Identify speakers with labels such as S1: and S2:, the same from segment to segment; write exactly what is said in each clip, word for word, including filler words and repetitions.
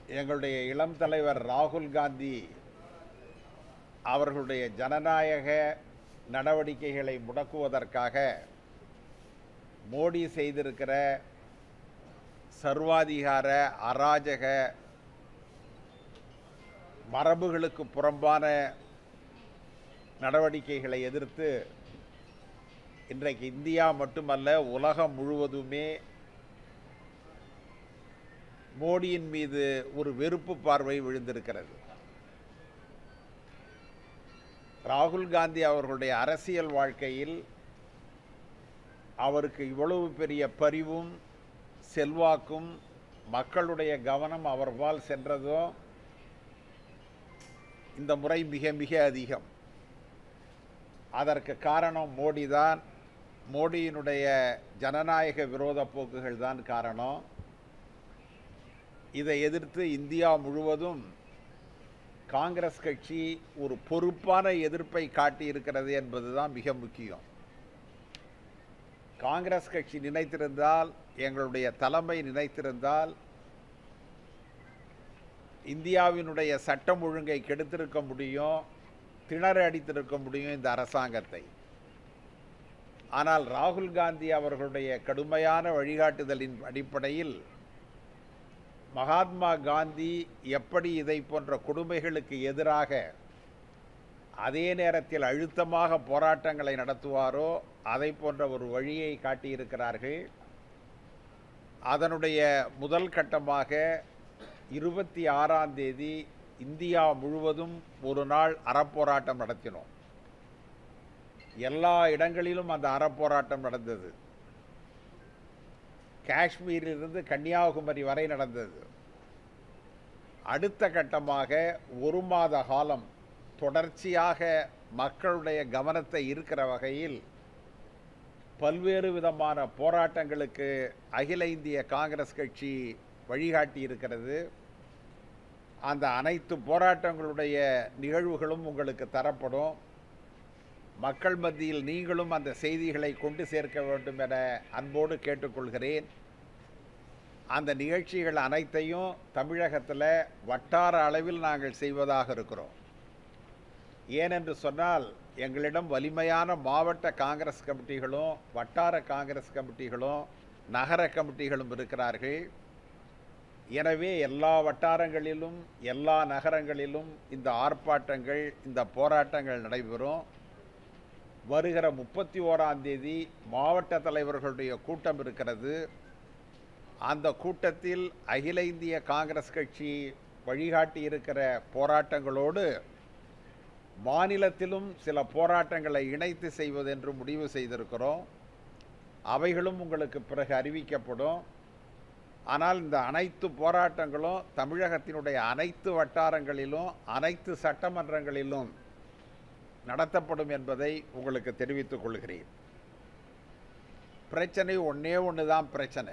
S1: எங்களுடைய இளம் தலைவர் ராகுல் காந்தி அவர்களுடைய ஜனநாயக நடவடிக்கைகளை முடக்குவதற்காக மோடி செய்திருக்கிற சர்வாதிகார அராஜக மரபுகளுக்கு புறம்பான நடவடிக்கைகளை எதிர்த்து இன்றைக்கு இந்தியா மட்டுமல்ல உலகம் முழுவதுமே மோடியின் மீது ஒரு வெறுப்பு பார்வை விழுந்திருக்கிறது. ராகுல் காந்தி அவர்களுடைய அரசியல் வாழ்க்கையில் அவருக்கு இவ்வளவு பெரிய பரிவும் செல்வாக்கும் மக்களுடைய கவனம் அவர்பால் சென்றதோ இந்த முறை மிக மிக அதிகம். அதற்கு காரணம் மோடி தான். மோடியினுடைய ஜனநாயக விரோத போக்குகள் தான் காரணம். இதை எதிர்த்து இந்தியா முழுவதும் காங்கிரஸ் கட்சி ஒரு பொறுப்பான எதிர்ப்பை காட்டியிருக்கிறது என்பதுதான் மிக முக்கியம். காங்கிரஸ் கட்சி நினைத்திருந்தால், எங்களுடைய தலைமை நினைத்திருந்தால், இந்தியாவினுடைய சட்டம் ஒழுங்கை கெடுத்திருக்க முடியும், திணற அடித்திருக்க முடியும் இந்த அரசாங்கத்தை. ஆனால் ராகுல் காந்தி அவர்களுடைய கடுமையான வழிகாட்டுதலின் அடிப்படையில் மகாத்மா காந்தி எப்படி இதை போன்ற கொடுமைகளுக்கு எதிராக அதே நேரத்தில் அழுத்தமாக போராட்டங்களை நடத்துவாரோ அதை போன்ற ஒரு வழியை காட்டியிருக்கிறார்கள். அதனுடைய முதல் கட்டமாக இருபத்தி ஆறாம் தேதி இந்தியா முழுவதும் ஒரு நாள் அறப்போராட்டம் நடத்தினோம். எல்லா இடங்களிலும் அந்த அறப்போராட்டம் நடந்தது. காஷ்மீரிலிருந்து கன்னியாகுமரி வரை நடந்தது. அடுத்த கட்டமாக ஒரு மாத காலம் தொடர்ச்சியாக மக்களுடைய கவனத்தை ஈர்க்கிற வகையில் பல்வேறு விதமான போராட்டங்களுக்கு அகில இந்திய காங்கிரஸ் கட்சி வழிகாட்டி இருக்கிறது. அந்த அனைத்து போராட்டங்களுடைய நிகழ்வுகளும் உங்களுக்கு தரப்படும். மக்கள் மத்தியில் நீங்களும் அந்த செய்திகளை கொண்டு சேர்க்க வேண்டும் என அன்போடு கேட்டுக்கொள்கிறேன். அந்த நிகழ்ச்சிகள் அனைத்தையும் தமிழகத்தில் வட்டார அளவில் நாங்கள் செய்வதாக இருக்கிறோம். ஏனென்று சொன்னால் எங்களிடம் வலிமையான மாவட்ட காங்கிரஸ் கமிட்டிகளும் வட்டார காங்கிரஸ் கமிட்டிகளும் நகர கமிட்டிகளும் இருக்கிறார்கள். எனவே எல்லா வட்டாரங்களிலும் எல்லா நகரங்களிலும் இந்த ஆர்ப்பாட்டங்கள் இந்த போராட்டங்கள் நடைபெறும். வருகிற முப்பத்தி ஓராம் தேதி மாவட்ட தலைவர்களுடைய கூட்டம் இருக்கிறது. அந்த கூட்டத்தில் அகில இந்திய காங்கிரஸ் கட்சி வழிகாட்டி இருக்கிற போராட்டங்களோடு மாநிலத்திலும் சில போராட்டங்களை இணைத்து செய்வதென்று முடிவு செய்திருக்கிறோம். அவைகளும் உங்களுக்கு பிறகு அறிவிக்கப்படும். ஆனால் இந்த அனைத்து போராட்டங்களும் தமிழகத்தினுடைய அனைத்து வட்டாரங்களிலும் அனைத்து சட்டமன்றங்களிலும் நடத்தப்படும் என்பதை உங்களுக்கு தெரிவித்துக் கொள்கிறேன். பிரச்சனை ஒன்றே ஒன்று தான் பிரச்சனை.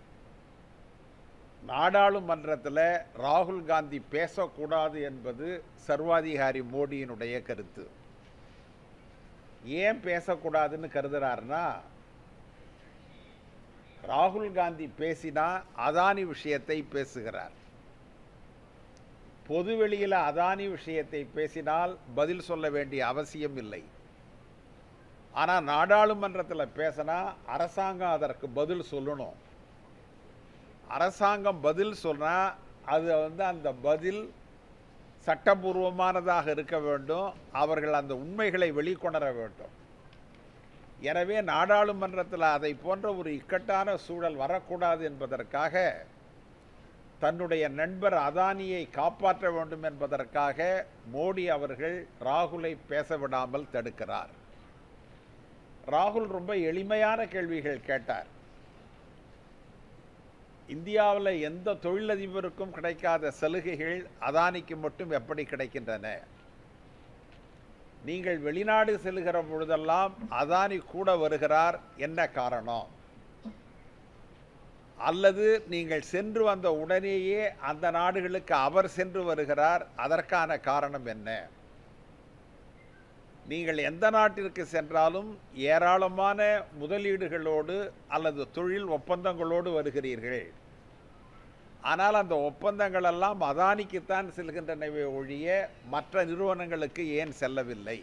S1: நாடாளுமன்றத்தில் ராகுல் காந்தி பேசக்கூடாது என்பது சர்வாதிகாரி மோடியினுடைய கருத்து. ஏன் பேசக்கூடாதுன்னு கருதுறாருன்னா, ராகுல் காந்தி பேசினா அதானி விஷயத்தை பேசுகிறார். பொதுவெளியில் அதானி விஷயத்தை பேசினால் பதில் சொல்ல வேண்டிய அவசியம் இல்லை. ஆனால் நாடாளுமன்றத்தில் பேசினா அரசாங்கம் அதற்கு பதில் சொல்லணும். அரசாங்கம் பதில் சொன்னால் அது வந்து அந்த பதில் சட்டபூர்வமானதாக இருக்க வேண்டும். அவர்கள் அந்த உண்மைகளை வெளிக்கொணர வேண்டும். எனவே நாடாளுமன்றத்தில் அதை போன்ற ஒரு இக்கட்டான சூழல் வரக்கூடாது என்பதற்காக தன்னுடைய நண்பர் அதானியை காப்பாற்ற வேண்டும் என்பதற்காக மோடி அவர்கள் ராகுலை பேச விடாமல் தடுக்கிறார். ராகுல் ரொம்ப எளிமையான கேள்விகள் கேட்டார். இந்தியாவில் எந்த தொழிலதிபருக்கும் கிடைக்காத சலுகைகள் அதானிக்கு மட்டும் எப்படி கிடைக்கின்றன? நீங்கள் வெளிநாடு செல்கிற பொழுதெல்லாம் அதானி கூட வருகிறார், என்ன காரணம்? அல்லது நீங்கள் சென்று வந்த உடனேயே அந்த நாடுகளுக்கு அவர் சென்று வருகிறார், அதற்கான காரணம் என்ன? நீங்கள் எந்த நாட்டிற்கு சென்றாலும் ஏராளமான முதலீடுகளோடு அல்லது தொழில் ஒப்பந்தங்களோடு வருகிறீர்கள். ஆனால் அந்த ஒப்பந்தங்கள் எல்லாம் அதானிக்குத்தான் செல்கின்றனவே ஒழிய மற்ற நிறுவனங்களுக்கு ஏன் செல்லவில்லை?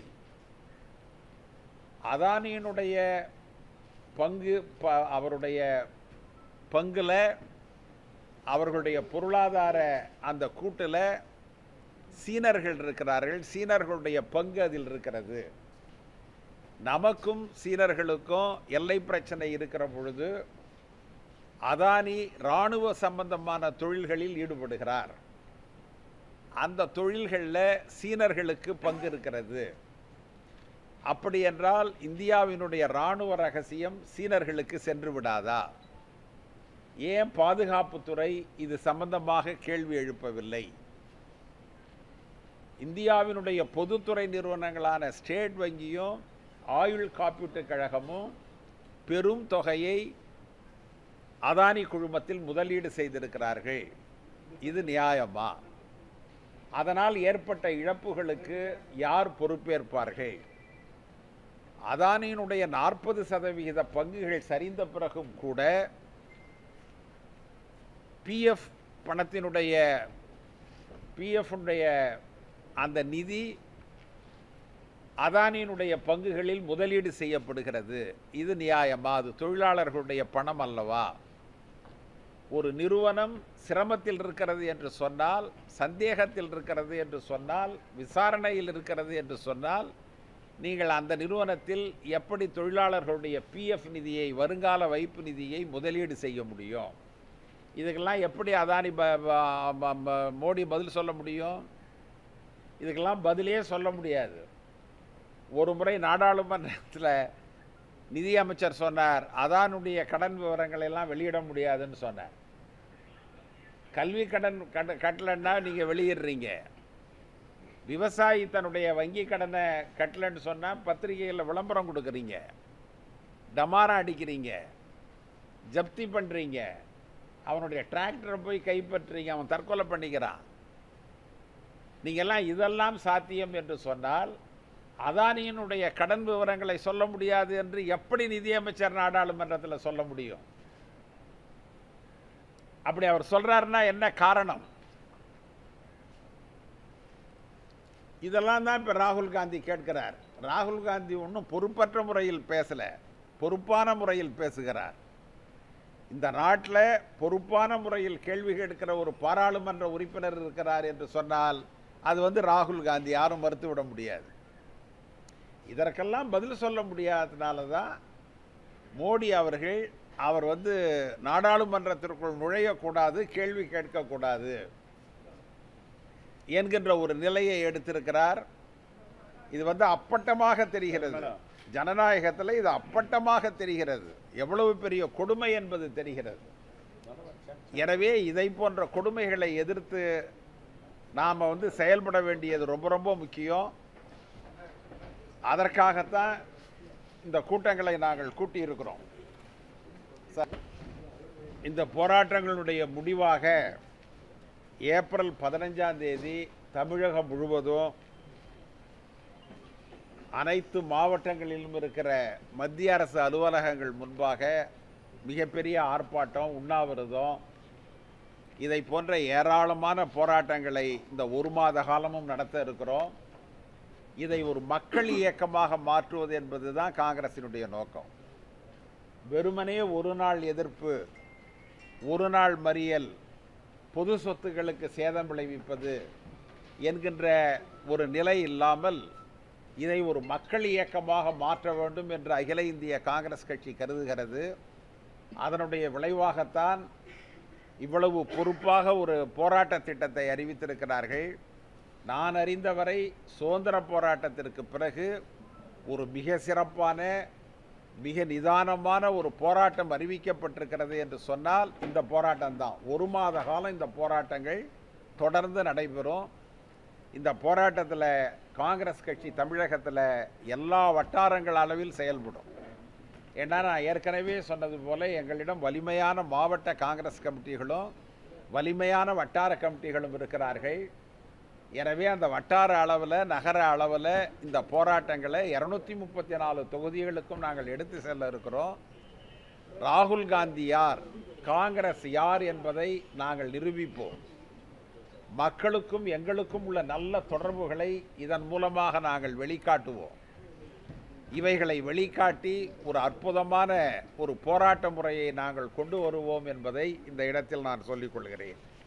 S1: அதானியினுடைய பங்கு அவருடைய பங்குல அவர்களுடைய பொருளாதார அந்த கூட்டில் சீனர்கள் இருக்கிறார்கள். சீனர்களுடைய பங்கு அதில் இருக்கிறது. நமக்கும் சீனர்களுக்கும் எல்லை பிரச்சனை இருக்கிற பொழுது அதானி இராணுவ சம்பந்தமான தொழில்களில் ஈடுபடுகிறார். அந்த தொழில்களில் சீனர்களுக்கு பங்கு இருக்கிறது. அப்படி என்றால் இந்தியாவினுடைய இராணுவ ரகசியம் சீனர்களுக்கு சென்று விடாதா? ஏன் பாதுகாப்புத்துறை இது சம்பந்தமாக கேள்வி எழுப்பவில்லை? இந்தியாவினுடைய பொதுத்துறை நிறுவனங்களான ஸ்டேட் வங்கியும் ஆயுள் காப்பீட்டுக் கழகமும் பெரும் தொகையை அதானி குழுமத்தில் முதலீடு செய்திருக்கிறார்கள். இது நியாயமா? அதனால் ஏற்பட்ட இழப்புகளுக்கு யார் பொறுப்பேற்பார்கள்? அதானியினுடைய நாற்பது சதவிகித பங்குகள் சரிந்த பிறகும் கூட பிஎஃப் பணத்தினுடைய பிஎஃப்னுடைய அந்த நிதி அதானியினுடைய பங்குகளில் முதலீடு செய்யப்படுகிறது. இது நியாயமா? அது தொழிலாளர்களுடைய பணம் அல்லவா? ஒரு நிறுவனம் சிரமத்தில் இருக்கிறது என்று சொன்னால், சந்தேகத்தில் இருக்கிறது என்று சொன்னால், விசாரணையில் இருக்கிறது என்று சொன்னால், நீங்கள் அந்த நிறுவனத்தில் எப்படி தொழிலாளர்களுடைய பிஎஃப் நிதியை, வருங்கால வைப்பு நிதியை முதலீடு செய்ய முடியும்? இதுக்கெல்லாம் எப்படி அதானி மோடி பதில் சொல்ல முடியும்? இதுக்கெல்லாம் பதிலே சொல்ல முடியாது. ஒரு முறை நாடாளுமன்றத்தில் நிதியமைச்சர் சொன்னார், அதானுடைய கடன் விவரங்களை எல்லாம் வெளியிட முடியாதுன்னு சொன்னார். கல்வி கடன் கட்டலைன்னா நீங்கள் வெளியிடுறீங்க. விவசாயி தன்னுடைய வங்கி கடனை கட்டலைன்னு சொன்னால் பத்திரிகையில் விளம்பரம் கொடுக்குறீங்க, டமாரம் அடிக்கிறீங்க, ஜப்தி பண்ணுறீங்க, அவனுடைய டிராக்டரை போய் கைப்பற்றுறீங்க, அவன் தற்கொலை பண்ணிக்கிறான். நீங்கள்லாம் இதெல்லாம் சாத்தியம் என்று சொன்னால் அதானியினுடைய கடன் விவரங்களை சொல்ல முடியாது என்று எப்படி நிதியமைச்சர் நாடாளுமன்றத்தில் சொல்ல முடியும்? அப்படி அவர் சொல்றாருன்னா என்ன காரணம்? இதெல்லாம் தான் இப்போ ராகுல் காந்தி கேட்கிறார். ராகுல் காந்தி ஒன்றும் பொறுப்பற்ற முறையில் பேசலை, பொறுப்பான முறையில் பேசுகிறார். இந்த நாட்டில் பொறுப்பான முறையில் கேள்வி கேட்கிற ஒரு பாராளுமன்ற உறுப்பினர் இருக்கிறார் என்று சொன்னால் அது வந்து ராகுல் காந்தி, யாரும் மறுத்துவிட முடியாது. இதற்கெல்லாம் பதில் சொல்ல முடியாததுனால தான் மோடி அவர்கள் அவர் வந்து நாடாளுமன்றத்திற்குள் நுழையக்கூடாது, கேள்வி கேட்கக்கூடாது என்கின்ற ஒரு நிலையை எடுத்திருக்கிறார். இது வந்து அப்பட்டமாக தெரிகிறது. ஜனநாயகத்தில் இது அப்பட்டமாக தெரிகிறது. எவ்வளவு பெரிய கொடுமை என்பது தெரிகிறது. எனவே இதை போன்ற கொடுமைகளை எதிர்த்து நாம் வந்து செயல்பட வேண்டியது ரொம்ப ரொம்ப முக்கியம். அதற்காகத்தான் இந்த கூட்டங்களை நாங்கள் கூட்டியிருக்கிறோம். இந்த போராட்டங்களுடைய முடிவாக ஏப்ரல் பதினஞ்சாம் தேதி தமிழகம் முழுவதும் அனைத்து மாவட்டங்களிலும் இருக்கிற மத்திய அரசு அலுவலகங்கள் முன்பாக மிகப்பெரிய ஆர்ப்பாட்டம், உண்ணாவிரதம், இதை போன்ற ஏராளமான போராட்டங்களை இந்த ஒரு மாத காலமும் நடத்த இருக்கிறோம். இதை ஒரு மக்கள் இயக்கமாக மாற்றுவது என்பது தான் காங்கிரசினுடைய நோக்கம். வெறுமனே ஒரு நாள் எதிர்ப்பு, ஒரு நாள் மறியல், பொது சொத்துக்களுக்கு சேதம் விளைவிப்பது என்கின்ற ஒரு நிலை இல்லாமல் இதை ஒரு மக்கள் இயக்கமாக மாற்ற வேண்டும் என்று அகில இந்திய காங்கிரஸ் கட்சி கருதுகிறது. அதனுடைய விளைவாகத்தான் இவ்வளவு பொறுப்பாக ஒரு போராட்ட திட்டத்தை அறிவித்திருக்கிறார்கள். நான் அறிந்தவரை சுதந்திர போராட்டத்திற்கு பிறகு ஒரு மிக சிறப்பான, மிக நிதானமான ஒரு போராட்டம் அறிவிக்கப்பட்டிருக்கிறது என்று சொன்னால் இந்த போராட்டம் தான். ஒரு மாத காலம் இந்த போராட்டங்கள் தொடர்ந்து நடைபெறும். இந்த போராட்டத்தில் காங்கிரஸ் கட்சி தமிழகத்தில் எல்லா வட்டாரங்கள் அளவில் செயல்படும். ஏன்னா நான் ஏற்கனவே சொன்னது போல எங்களிடம் வலிமையான மாவட்ட காங்கிரஸ் கமிட்டிகளும் வலிமையான வட்டார கமிட்டிகளும் இருக்கிறார்கள். எனவே அந்த வட்டார அளவில், நகர அளவில் இந்த போராட்டங்களை இருநூத்தி முப்பத்தி நாலு தொகுதிகளுக்கும் நாங்கள் எடுத்து செல்ல இருக்கிறோம். ராகுல் காந்தி யார், காங்கிரஸ் யார் என்பதை நாங்கள் நிரூபிப்போம். மக்களுக்கும் எங்களுக்கும் உள்ள நல்ல தொடர்புகளை இதன் மூலமாக நாங்கள் வெளிக்காட்டுவோம். இவைகளை வெளிக்காட்டி ஒரு அற்புதமான ஒரு போராட்ட முறையை நாங்கள் கொண்டு வருவோம் என்பதை இந்த இடத்தில் நான் சொல்லிக் கொள்கிறேன்.